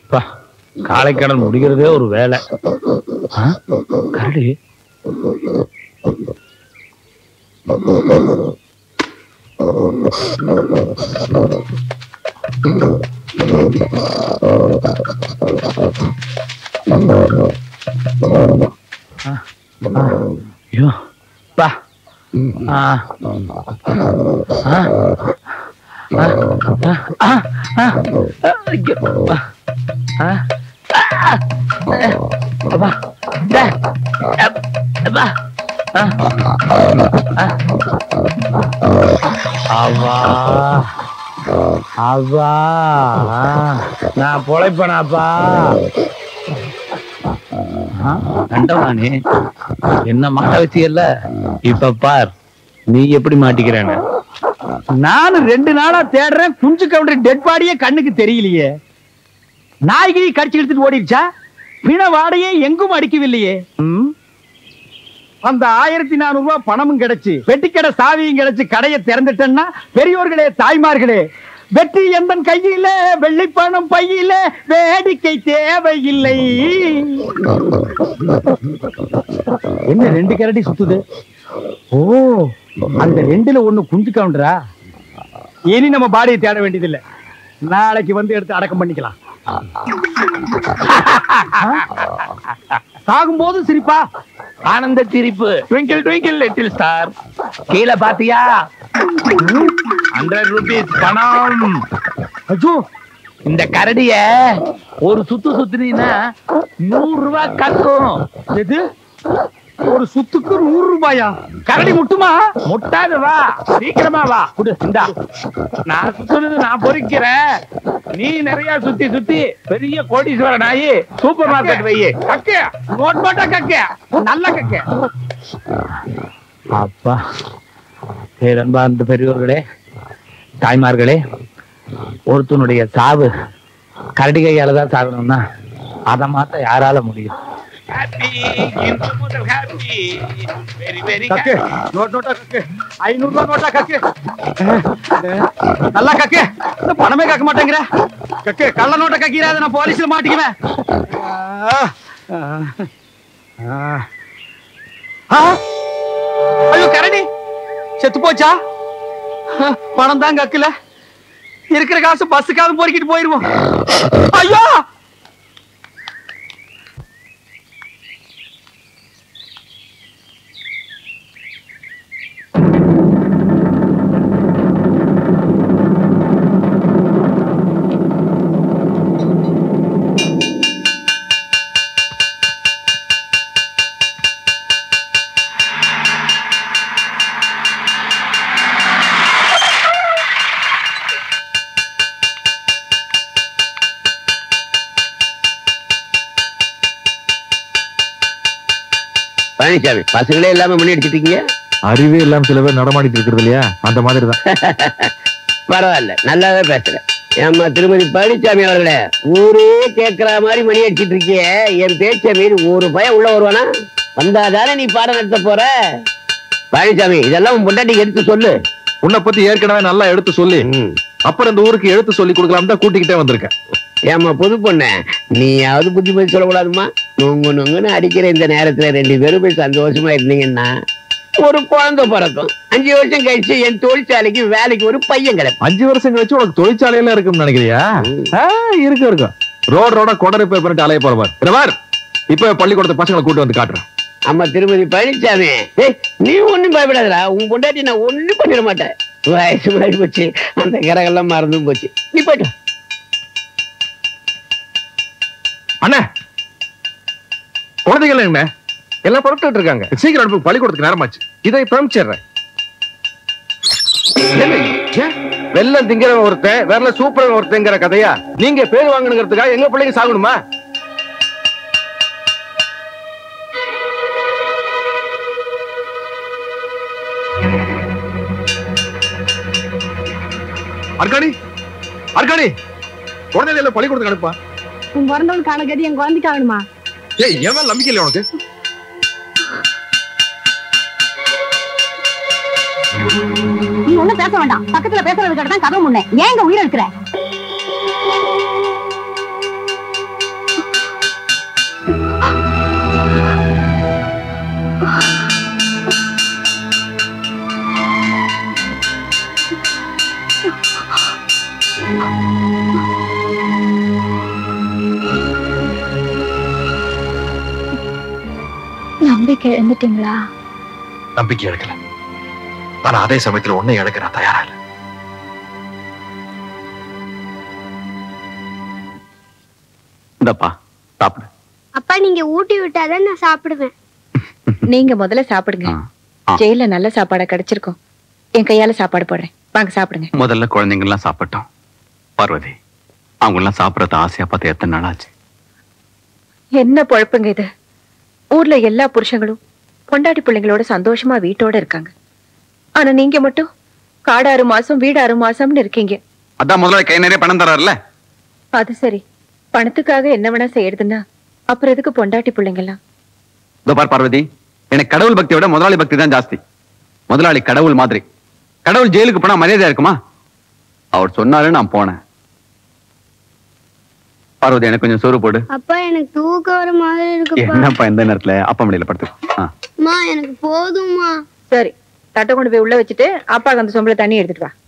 காளைக்கடன் முடிக்கிறதே ஒரு வேலை. கரடி ஐயோ பா நான் பொழைப்பனாப்பா. கண்டவானே என்ன மாட்ட வச்சியல்ல, இப்ப பார் நீ எப்படி மாட்டிக்கிறேன்னு. நானும் 2 நாளா தேடுறேன், குஞ்சு கவுண்டர் டெட் பாடியே கண்ணுக்கு தெரியலையே. நாய்கிரி கடிச்சு எடுத்துட்டு ஓடிடுச்சா? பிண வாடையே எங்கும் அடிக்கவில்லையே. அந்த 1400 ரூபாய் பணமும் கிடைச்சு, பெட்டிக்கடை சாவியும் கிடைச்சு கடையை திறந்துட்டேன்னா, பெரியோர்களே தாய்மார்களே, வெற்றி எந்தன் கையில, வெள்ளி பணம் பையில, வேடிக்கை தேவையில்லை. என்ன 2 கரடி சுத்துது? ஓ, அந்த 2ல 1 குஞ்சு கவுண்டரா? இனி நம்ம பாடியை தேட வேண்டியதில்லை, நாளைக்கு வந்து எடுத்து அடக்கம் பண்ணிக்கலாம். சாகும்போது சிரிப்பா, ஆனந்த சிரிப்பு. Twinkle twinkle little star. கீழே பாத்தியா? 100 ரூபீஸ் பணம். அஜோ, இந்த கரடிய ஒரு சுத்து சுத்துனீன்னா 100 ரூபாய் கக்கும். எது? ஒரு சுத்துக்கு 100 ரூபாயா? கரடி முட்டுமா? முட்டாது, வா சீக்கிரமா வா. இந்தா, நான் சுத்துறது நான் பொறிக்கிறேன், நீ நிறைய சுத்தி சுத்தி பெரிய கோடீஸ்வர நாயி சூப்பர் மார்க்கெட் வையே. கக்க நோட் போட்டா கக்க, நல்ல கக்க. அப்பா, பேரன்பார்ந்த பெரியோர்களே தாய்மார்களே, ஒருத்தனுடைய சாவு கரடி கையால தான் சாகணும்னா அதை மாத்த யாரால முடியும்? நல்லா கக்கு, பணமே கக்க மாட்டேங்கிற கக்கு. கள்ள நோட்ட கக்கிறாத, நான் போலீஸ்ல மாட்டிக்குவேன். ஐயோ, கரடி செத்து போச்சா? பணம் தான் கக்கல, இருக்கிற காசு பஸ்ஸுக்காவது பொறுக்கிட்டு போயிருவோம். ஐயோ, பழனிசாமி, பசங்களே இல்லாம மணி அடிச்சிட்டு இருக்கீங்க. அறிவே இல்லாம சில பேர் நடமாடிட்டு இருக்கிறது இல்லையா, அந்த மாதிரி தான். பரவாயில்ல, நல்லாவே பேசுறேன். ஏம்மா திருமதி பழனிசாமி அவர்களே, ஊரே கேட்கிற மாதிரி மணி அடிச்சிட்டு இருக்கிய, என் பேச்ச மீறி ஒரு பயம் உள்ள வருவானா? வந்தாதானே நீ பாடம் நடத்த போற. பழனிசாமி, இதெல்லாம் உன் பொண்டாட்டிக்கு எடுத்து சொல்லு. உன்னை பத்தி ஏற்கனவே நல்லா எடுத்து சொல்லி, அப்புறம் இந்த ஊருக்கு எடுத்து சொல்லி கொடுக்கலாம் தான் கூட்டிக்கிட்டே வந்திருக்கேன். ஏமா புது பொண்ண, நீயாவது புத்தி பத்தி சொல்லக்கூடாதுமா? நொங்கு நொங்குன்னு அடிக்கிற இந்த நேரத்துல 2 பேரும் போய் சந்தோஷமா இருந்தீங்கன்னா ஒரு குழந்தை பிறக்கும். 5 வருஷம் கழிச்சு என் தொழிற்சாலைக்கு வேலைக்கு ஒரு பையன் கிடைக்கும். 5 வருஷம் கழிச்சு உனக்கு தொழிற்சாலையில இருக்கும்னு நினைக்கிறியா? இருக்கும். ரோட கொடை ரிப்பேர் பண்ணிட்டு அலைய போறவார். இப்ப பள்ளிக்கூடத்து பசங்களை கூட்டு வந்து காட்டுறேன். அம்மா திருமதி பழனிசாமி, நீ ஒண்ணும் பயப்படாதடா, உன் பொண்டாட்டி நான் ஒண்ணும் பண்ணிட மாட்டேன். வயசு மாறி போச்சு, அந்த கிரகெல்லாம் மறந்தும் போச்சு. நீ போயிட்டு அண்ணா, குழந்தைகள் என்ன எல்லாம் புறப்பட்டு இருக்காங்க. சீக்கிரம் அனுப்பி, பள்ளிக்கூடத்துக்கு நேரமாச்சு. இதை பிரமிச்சிடுறேன். வெள்ளம் திங்கிற ஒருத்தன் வேற சூப்பர் ஒருத்தங்கிற கதையா? நீங்க பேர் வாங்கணுங்கிறதுக்காக எங்க பிள்ளைங்க சாகணுமா? அர்காணி, அர்காணி, குழந்தைகளை பள்ளிக்கூடத்துக்கு அனுப்பா. உன் பிறந்தவனுக்கான கதி என் குழந்தைக்கு ஆகணுமா? ஏய், எவன் நம்பிக்கை இல்லை உனக்கு? நீ ஒண்ணும் பேச வேண்டாம், பக்கத்துல பேசுறது கிட்ட தான் கதவு முன்னே ஏங்க உயிர் இருக்கிற? நம்பிக்கை இழந்துட்டீங்களா? நம்பிக்கை இழக்கல, ஆனா அதே சமயத்துல உன்னை இழக்க நான் தயாரா இல்லை. இந்தப்பா சாப்பிடு. அப்பா நீங்க ஊட்டி விட்டாதான் நான் சாப்பிடுவேன். நீங்க முதல்ல சாப்பிடுங்க. ஜெயில நல்ல சாப்பாடா கிடைச்சிருக்கும். என் கையால சாப்பாடு போடுறேன், வாங்க சாப்பிடுங்க. முதல்ல குழந்தைங்க எல்லாம் சாப்பிட்டோம். பார்வதி, அவங்க எல்லாம் சாப்பிடறது ஆசையா பார்த்து எத்தனை நாள் ஆச்சு? என்ன பொழப்புங்க இது? ஊர்ல எல்லா புருஷங்களும் பொண்டாட்டி பிள்ளைங்களோட சந்தோஷமா வீட்டோட இருக்காங்க. ஆனா நீங்க மட்டும் காடு 6 மாசம் வீடு 6 மாசம்னு இருக்கீங்க. அதான் முதல்ல கை நிறைய பணம் தராருல்ல. அது சரி, பணத்துக்காக என்ன வேணா செய்யறதுன்னா அப்புறம் எதுக்கு பொண்டாட்டி பிள்ளைங்க எல்லாம்? இதோ பார் பார்வதி, எனக்கு கடவுள் பக்தியை விட முதலாளி பக்தி தான் ஜாஸ்தி. முதலாளி கடவுள் மாதிரி. கடவுள் ஜெயிலுக்கு போனா மரியாதையா இருக்குமா? அவர் சொன்னாரு நான் போனேன். பார்வதி, எனக்கு கொஞ்சம் சோறு போடு. அப்பா எனக்கு தூக்கம் வர மாதிரி இருக்குப்பா. என்னப்பா இந்த நேரத்துல அப்பா மடியில படுத்து? அம்மா எனக்கு போதும்மா. சரி, தட்டை கொண்டு போய் உள்ள வச்சுட்டு அப்பாவுக்கு அந்த சொம்பல தண்ணி எடுத்துட்டு வா.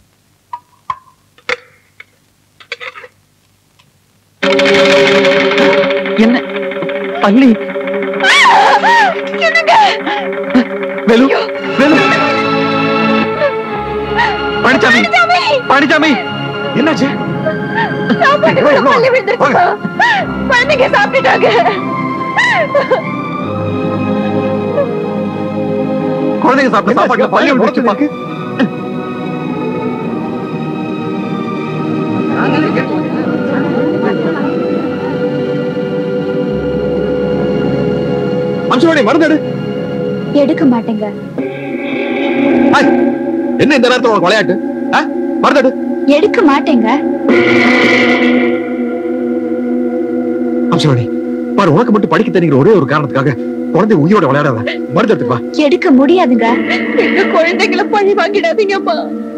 என்ன பள்ளி? வேலு, வேலு, பழனிசாமி, பழனிசாமி, என்னாச்சு? குழந்தைங்க சாப்பிட்டாங்க. குழந்தைங்க சாப்பிட்ட சாப்பாட்டுல பள்ளி விழுந்துச்சுப்பா. அம்சுவாணி, மருந்து எடு. எடுக்க மாட்டேங்க. என்ன இந்த நேரத்துல உனக்கு விளையாட்டு? மருந்து எடு. எடுக்க மாட்டேங்க. அம்சுவாணி, பாரு, உனக்கு மட்டும் படிக்க தெரிகிற ஒரே ஒரு காரணத்துக்காக குழந்தை உயிரோட விளையாடாத. மருந்து எடுத்துப்பா. எடுக்க முடியாதுங்க. எங்க குழந்தைகளை பழி வாங்கிடாதீங்கப்பா.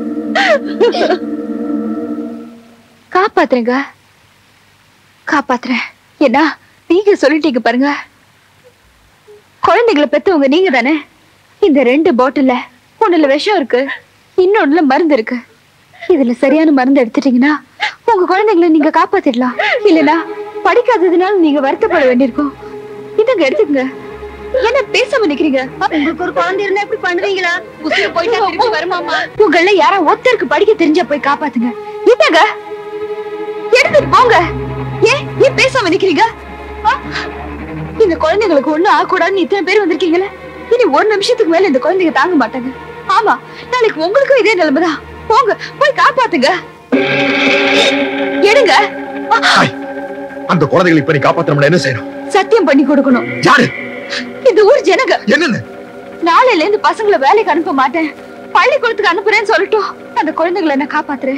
காப்பாத்துறேங்க, காப்பாத்துறேன். ஏன்னா நீங்க சொல்லிட்டீங்க பாருங்க, குழந்தைகளை பெத்தவங்க நீங்க தானே. இந்த 2 பாட்டில்ல ஒண்ணுல விஷம் இருக்கு, இன்னொன்னுல மருந்து இருக்கு. இதுல சரியான மருந்து எடுத்துட்டீங்கன்னா உங்க குழந்தைங்களை நீங்க காப்பாத்திடலாம். இல்லனா படிக்காததுனால நீங்க வருத்தப்பட வேண்டியிருக்கும். இதுங்க எடுத்துக்கங்க. என்ன பேசாம நிக்கிறீங்க? உங்களுக்கு ஒரு குழந்தை இருந்தா எப்படி பண்ணுவீங்களா? உசுறு போயிட்டா திருப்பி வருமாமா? உங்கள யாரா ஒருத்தருக்கு படிக்க தெரிஞ்சா போய் காப்பாத்துங்க. இதாங்க எடுத்துட்டு போங்க. ஏன் பேசாம நிக்கிறீங்க? இந்த குழந்தைங்களுக்கு ஒண்ணு ஆகக்கூடாதுன்னு இத்தனை பேர் வந்திருக்கீங்களே. இனி ஒரு நிமிஷத்துக்கு மேல இந்த குழந்தைங்க தாங்க மாட்டாங்க. ஆமா, நாளைக்கு உங்களுக்கும் இதே நிலைமைதான். போங்க, போய் காப்பாத்துங்க. எடுங்க. அந்த குழந்தைகளை இப்ப நீ காப்பாத்தணும்னா என்ன செய்யணும்? சத்தியம் பண்ணி கொடுக்கணும். யாரு? இந்த ஊர் ஜனங்க. என்னன்னு? நாளையில இருந்து பசங்களை வேலைக்கு அனுப்ப மாட்டேன், பள்ளிக்கூடத்துக்கு அனுப்புறேன்னு சொல்லட்டும். அந்த குழந்தைகளை நான் காப்பாத்துறேன்.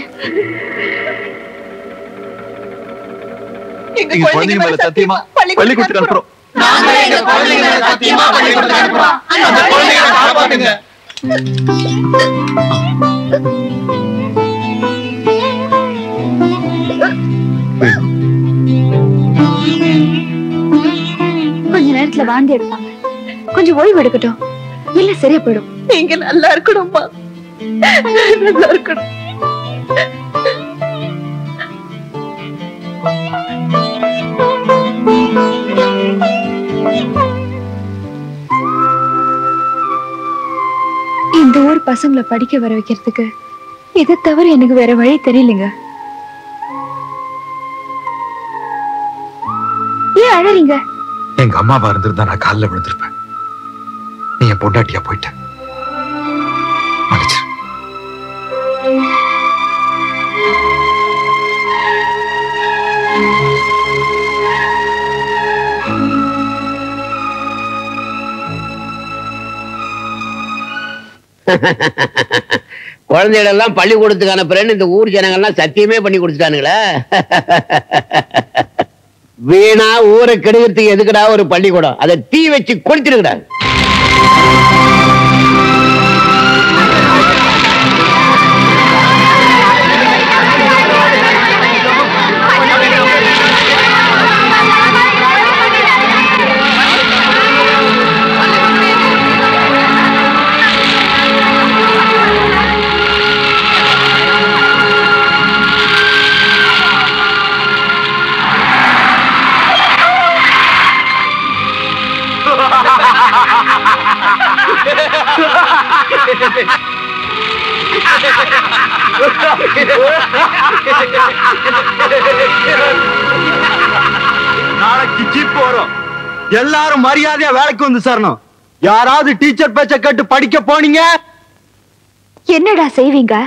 எங்க குழந்தைங்க மேல சத்தியமா பள்ளிக்கூடத்துக்கு அனுப்புறோம். நாங்க எங்க குழந்தைகளை சத்தியமா பள்ளிக்கூடத்துக்கு அனுப்புறோம். அந்த குழந்தைகளை காப்பாத்துங்க. கொஞ்ச நேரத்துல வாந்தி எடுப்பாங்க, கொஞ்சம் ஓய்வு எடுக்கட்டும், இல்ல சரியா போயிடும். நீங்க நல்லா இருக்கணும்மா, நல்லா இருக்கணும். இந்த ஊர் பசங்களை படிக்க வர வைக்கிறதுக்கு இதை தவிர எனக்கு வேற வழி தெரியலங்க. ஏன் அழறீங்க? எங்க அம்மாவா இருந்திருந்தா நான் காலில் விழுந்திருப்பேன். நீ என் பொண்டாட்டியா போயிட்ட. மன்னிச்சிரு. குழந்தைகள் எல்லாம் பள்ளிக்கூடத்துக்கு அனுப்புறேன்னு இந்த ஊர் ஜனங்கள்லாம் சத்தியமே பண்ணி கொடுத்துட்டானுங்களே. வீணா ஊரை கெடுக்கிறதுக்கு எதுக்குடா ஒரு பள்ளிக்கூடம்? அதை தீ வச்சு கொளுத்திருக்கடா. Ha ha ha ha ha! நாளைக்கு ஜீப் வரும். எல்லாரும் மரியாதையா வேலைக்கு வந்து சேரணும். யாராவது டீச்சர் பேச்ச கேட்டு படிக்க போனீங்க, என்னடா செய்வீங்க?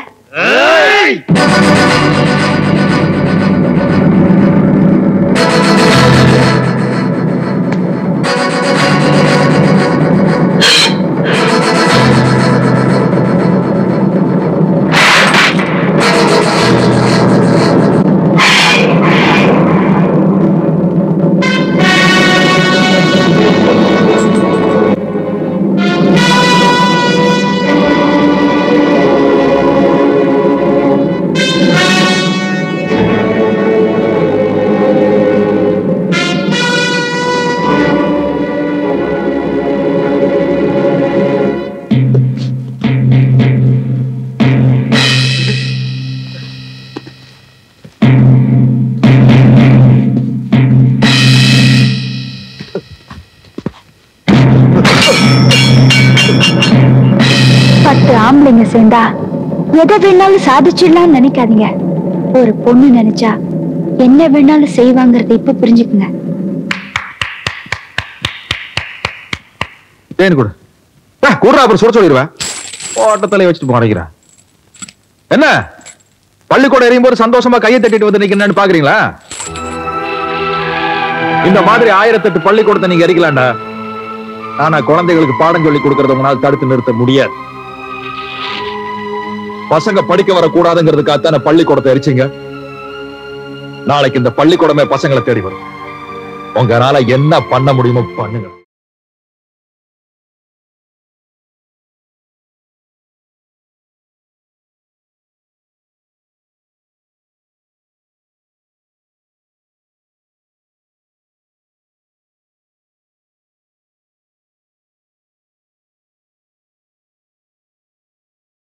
ஆம்பளைங்க சேர்ந்தா எதை வேணாலும் சாதிச்சிடலாம் நினைக்காதீங்க. ஒரு பொண்ணு நினைச்சா என்ன வேணாலும் செய்வாங்கறத இப்ப புரிஞ்சுக்குங்க. கூட கூட அப்புறம் சொல்ல சொல்லிடுவேன். ஓட்டத்தலை வச்சுட்டு போறேன். என்ன பள்ளிக்கூடம் எறியும் போது சந்தோஷமா கையை தட்டிட்டு வந்து நிக்கிறேன்னு பாக்குறீங்களா? இந்த மாதிரி 1008 பள்ளிக்கூடத்தை நீங்க எரிக்கலாம்டா. ஆனா குழந்தைகளுக்கு பாடம் சொல்லி கொடுக்கறத உங்களால் தடுத்து நிறுத்த முடியாது. பசங்க படிக்க வரக்கூடாதுங்கிறதுக்காகத்தான பள்ளிக்கூடத்தை எரிச்சிங்க. நாளைக்கு இந்த பள்ளிக்கூடமே பசங்களை தேடி வரும். உங்களால என்ன பண்ண முடியுமோ பண்ணுங்க.